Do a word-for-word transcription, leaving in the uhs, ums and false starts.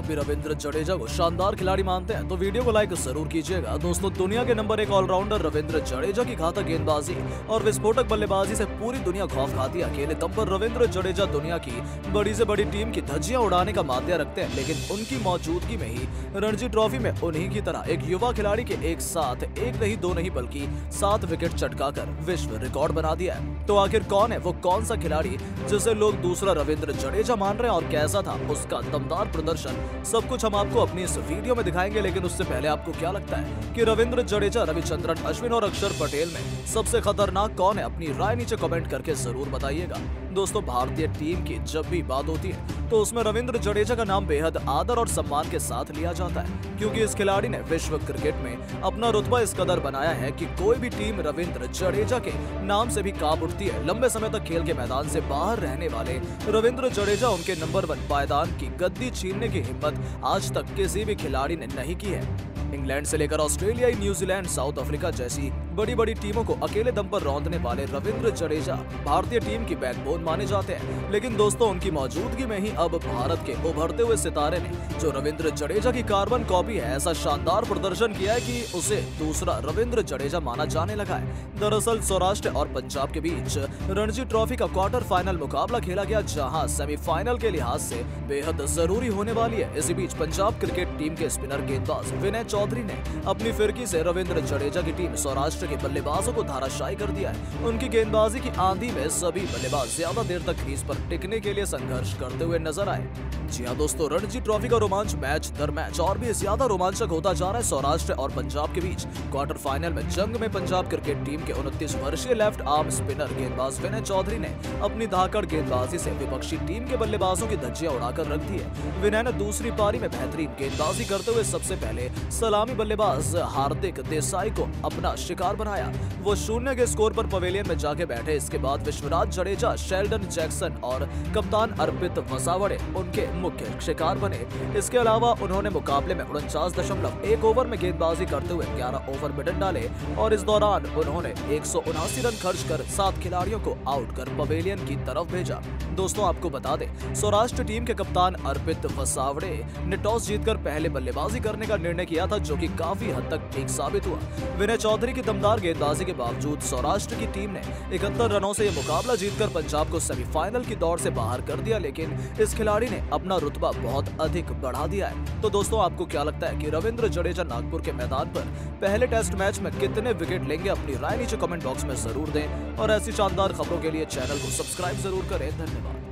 भी रविंद्र जडेजा को शानदार खिलाड़ी मानते हैं तो वीडियो को लाइक जरूर कीजिएगा। दोस्तों, दुनिया के नंबर एक ऑलराउंडर रविंद्र जडेजा की घातक गेंदबाजी और विस्फोटक बल्लेबाजी से पूरी दुनिया खौफ खाती है। अकेले दम पर रविंद्र जडेजा दुनिया की बड़ी से बड़ी टीम की धज्जियां उड़ाने का माध्य रखते हैं, लेकिन उनकी मौजूदगी में ही रणजी ट्रॉफी में उन्हीं की तरह एक युवा खिलाड़ी के एक साथ एक नहीं दो नहीं बल्कि सात विकेट चटकाकर विश्व रिकॉर्ड बना दिया है। तो आखिर कौन है वो कौन सा खिलाड़ी जिसे लोग दूसरा रविंद्र जडेजा मान रहे हैं और कैसा था उसका दमदार प्रदर्शन, सब कुछ हम आपको अपनी इस वीडियो में दिखाएंगे। लेकिन उससे पहले आपको क्या लगता है कि रविंद्र जडेजा, रविचंद्रन अश्विन और अक्षर पटेल में सबसे खतरनाक कौन है? अपनी राय नीचे कमेंट करके जरूर बताइएगा। दोस्तों, भारतीय टीम की जब भी बात होती है तो उसमें रविंद्र जडेजा का नाम बेहद आदर और सम्मान के साथ लिया जाता है, क्योंकि इस खिलाड़ी ने विश्व क्रिकेट में अपना रुतबा इस कदर बनाया है कि कोई भी टीम रविंद्र जडेजा के नाम से भी कांप उठती है। लंबे समय तक खेल के मैदान से बाहर रहने वाले रविंद्र जडेजा उनके नंबर वन पायदान की गद्दी छीनने की हिम्मत आज तक किसी भी खिलाड़ी ने नहीं की है। इंग्लैंड से लेकर ऑस्ट्रेलिया, न्यूजीलैंड, साउथ अफ्रीका जैसी बड़ी बड़ी टीमों को अकेले दम पर रौंदने वाले रविंद्र जडेजा भारतीय टीम की बैकबोन माने जाते हैं। लेकिन दोस्तों, उनकी मौजूदगी में ही अब भारत के उभरते हुए सितारे ने, जो रविंद्र जडेजा की कार्बन कॉपी है, ऐसा शानदार प्रदर्शन किया है कि उसे दूसरा रविंद्र जडेजा माना जाने लगा है। दरअसल सौराष्ट्र और पंजाब के बीच रणजी ट्रॉफी का क्वार्टर फाइनल मुकाबला खेला गया, जहां सेमीफाइनल के लिहाज से बेहद जरूरी होने वाली है। इसी बीच पंजाब क्रिकेट टीम के स्पिनर गेंदबाज विनय चौधरी ने अपनी फिरकी से रविंद्र जडेजा की टीम सौराष्ट्र के बल्लेबाजों को धाराशायी कर दिया है। उनकी गेंदबाजी की आंधी में सभी बल्लेबाज ज्यादा देर तक क्रीज पर टिकने के लिए संघर्ष करते हुए नजर आए। जी हां दोस्तों, रणजी ट्रॉफी का रोमांच मैच दर मैच और भी ज्यादा रोमांचक होता जा रहा है। सौराष्ट्र और पंजाब के बीच क्वार्टर फाइनल में जंग में पंजाब क्रिकेट टीम के उनतीस वर्षीय लेफ्ट आर्म स्पिनर गेंदबाज विनय चौधरी ने अपनी धाकड़ गेंदबाजी से विपक्षी टीम के बल्लेबाजों की धज्जियां उड़ाकर रख दी है। विनय ने दूसरी पारी में बेहतरीन गेंदबाजी करते हुए सबसे पहले सलामी बल्लेबाज हार्दिक देसाई को अपना शिकार बनाया। वो शून्य के स्कोर पर पवेलियन में जाके बैठे। इसके बाद विश्वराज जडेजा, शेल्डन जैक्सन और कप्तान अर्पित वसावड़े उनके मुख्य शिकार बने। इसके अलावा उन्होंने मुकाबले में उनचास दशमलव एक ओवर में गेंदबाजी करते हुए ग्यारह ओवर मिडन डाले और इस दौरान उन्होंने एक सौ उनासी रन खर्च कर सात खिलाड़ियों को आउट कर पवेलियन की तरफ भेजा। दोस्तों, आपको बता दें, सौराष्ट्र टीम के कप्तान अर्पित वसावड़े ने टॉस जीतकर पहले बल्लेबाजी करने का निर्णय किया था, जो कि काफी हद तक ठीक साबित हुआ। विनय चौधरी की दमदार गेंदबाजी के बावजूद सौराष्ट्र की टीम ने इकहत्तर रनों से यह मुकाबला जीतकर पंजाब को सेमीफाइनल की दौड़ से बाहर कर दिया, लेकिन इस खिलाड़ी ने अपना रुतबा बहुत अधिक बढ़ा दिया है। तो दोस्तों, आपको क्या लगता है कि रविंद्र जडेजा नागपुर के मैदान पर पहले टेस्ट मैच में कितने विकेट लेंगे? अपनी राय नीचे कमेंट बॉक्स में जरूर दें और ऐसी शानदार खबरों के लिए चैनल को सब्सक्राइब जरूर करें। धन्यवाद।